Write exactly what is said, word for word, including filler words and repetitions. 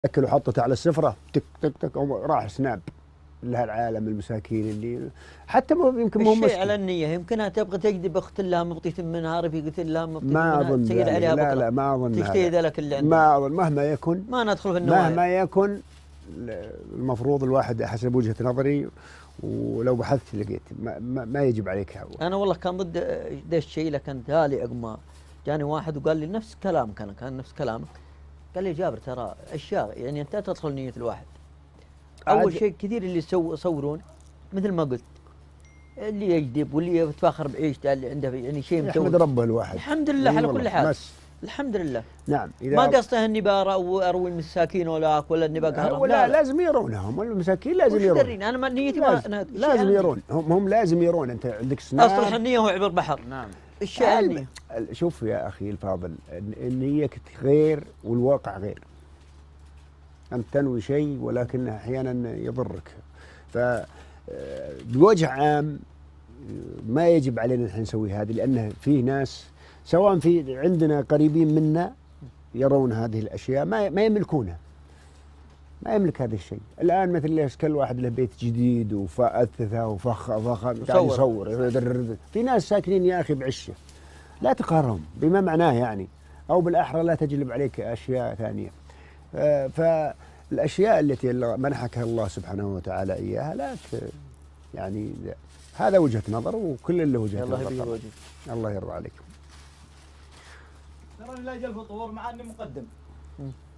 اكل وحطته على السفره تك تك تك راح سناب لهالعالم المساكين اللي حتى يمكن مو الشيء على النية. يمكنها تبغى تجذب اخت لها مبطية منها رفيقة لها مبطية ما منها اظن تسير عليها بكرة. لا لا ما اظن تشتهي ذلك اللي عندها. ما اظن مهما يكن ما ندخل في النوايا. مهما يكن المفروض الواحد حسب وجهة نظري ولو بحثت لقيت ما, ما, ما يجب عليك هو. انا والله كان ضد ذا الشيء، لكن تالي اقما جاني واحد وقال لي نفس كلامك، انا كان نفس كلامك. قال لي جابر ترى اشياء يعني انت تدخل نية الواحد. اول شيء كثير اللي يصورون مثل ما قلت، اللي يجذب واللي يتفاخر بعيشته اللي عنده يعني شيء مسوي. يحمد ربه الواحد. الحمد لله على كل حال. بس الحمد لله. نعم. إذا ما قصده اني بروي اروي المساكين ولا ولا اني بقهرهم. ولا لا لازم يرونهم المساكين لازم يرون. انا ما نيتي ما لازم, أنا لازم يرون هم, هم لازم يرون. انت عندك سناب. اصلح النية هو عبر بحر. نعم. الشيء شوف يا اخي الفاضل، النية غير والواقع غير. انت تنوي شيء ولكنه احيانا يضرك. ف بوجه عام ما يجب علينا نحن نسوي هذه، لأنه فيه ناس سواء في عندنا قريبين منا يرون هذه الأشياء ما ما يملكونها، ما يملك هذا الشيء. الآن مثل كل واحد له بيت جديد وفأثثه وفخ فخ قاعد يصور. في ناس ساكنين يا أخي بعشة، لا تقهرهم بما معناه يعني، أو بالأحرى لا تجلب عليك أشياء ثانية. فالأشياء التي منحك الله سبحانه وتعالى إياها لا يعني هذا وجهة نظر وكل اللي وجهة نظر. الله يبارك. الله يرضى عليك. تراني لا جلب فطور مع اني مقدم.